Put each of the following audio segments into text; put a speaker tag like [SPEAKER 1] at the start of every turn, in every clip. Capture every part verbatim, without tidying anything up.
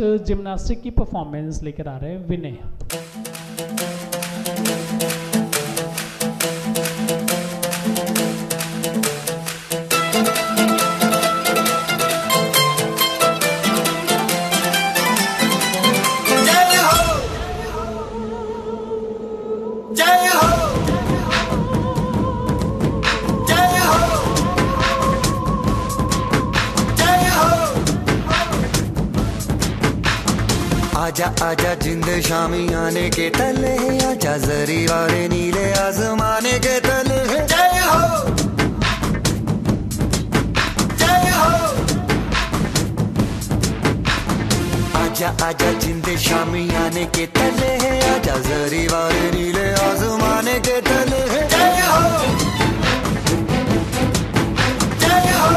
[SPEAKER 1] Next gymnastic की performance लेकर आ रहे हैं विनय।
[SPEAKER 2] आजा आजा जिंद शामी आने के तले, आजा जरी वाले नीले आसमाने के तले। जय हो जय हो, आजा आजा जिंद शामी आने के तले, आजा जरी वाले नीले आसमाने के तले। जय हो जय हो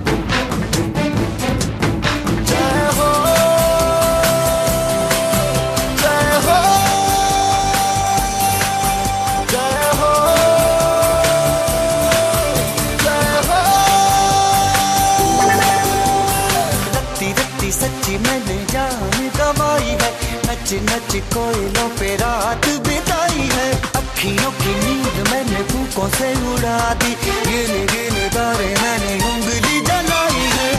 [SPEAKER 2] जय हो सच्ची मैंने जान गवाई है, नच नच कोयलों पे रात बिताई है। अखियों की नींद मैंने फूकों से उड़ा दी, गिन गिन तारे मैंने उंगली जलाई है।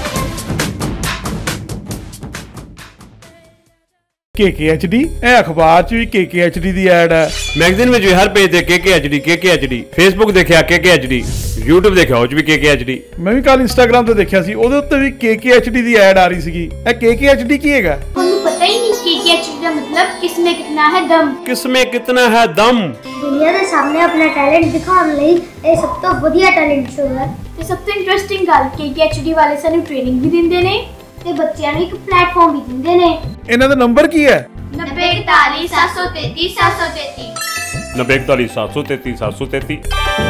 [SPEAKER 3] के के एच डी ए अखबार च भी के के एच डी दी ऐड है,
[SPEAKER 4] मैगजीन में भी हर पेज ते के के एच डी के के एच डी, फेसबुक देखिया के के एच डी, यूट्यूब देखिया ਉਹ ਚ ਵੀ ਕੇ ਕੇ ਐਚ ਡੀ।
[SPEAKER 3] ਮੈਂ ਵੀ ਕੱਲ ਇੰਸਟਾਗ੍ਰਾਮ ਤੇ ਦੇਖਿਆ ਸੀ, ਉਹਦੇ ਉੱਤੇ ਵੀ ਕੇ ਕੇ ਐਚ ਡੀ ਦੀ ਐਡ ਆ ਰਹੀ ਸੀਗੀ। ਇਹ ਕੇ ਕੇ ਐਚ ਡੀ ਕੀ ਹੈਗਾ?
[SPEAKER 5] ਤੁਹਾਨੂੰ ਪਤਾ ਹੀ ਨਹੀਂ ਕੇ ਕੇ ਐਚ ਡੀ ਦਾ ਮਤਲਬ ਕਿਸਮੇ ਕਿਤਨਾ ਹੈ ਦਮ।
[SPEAKER 4] ਕਿਸਮੇ ਕਿਤਨਾ ਹੈ ਦਮ।
[SPEAKER 5] ਦੁਨੀਆ ਦੇ ਸਾਹਮਣੇ ਆਪਣਾ ਟੈਲੈਂਟ ਦਿਖਾਉਣ ਲਈ ਇਹ ਸਭ ਤੋਂ ਵਧੀਆ ਟੈਲੈਂਟ ਸ਼ੋਅ ਹੈ। ਤੇ ਸਭ ਤੋਂ ਇੰਟਰਸਟਿੰਗ ਗੱਲ ਕੇ ਕੇ ਐਚ ਡੀ ਵਾਲੇ ਸਾਨੂੰ ਟ੍ਰੇਨਿੰਗ ਵੀ ਦਿੰਦੇ ਨੇ ਤੇ ਬੱਚਿਆਂ ਨੂੰ ਇੱਕ ਪਲੇਟਫਾਰਮ ਵੀ ਦਿੰਦੇ ਨੇ।
[SPEAKER 3] ਇਹਨਾਂ ਦਾ ਨੰਬਰ ਕੀ ਹੈ?
[SPEAKER 5] नब्बे इकतालीस सात सौ तैतीस सात सौ तैतीस
[SPEAKER 4] नब्बे इकतालीस सात सौ तैतीस सात सौ तैतीस।